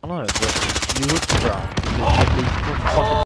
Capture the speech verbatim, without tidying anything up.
I know, but you would drown because you'd be fucking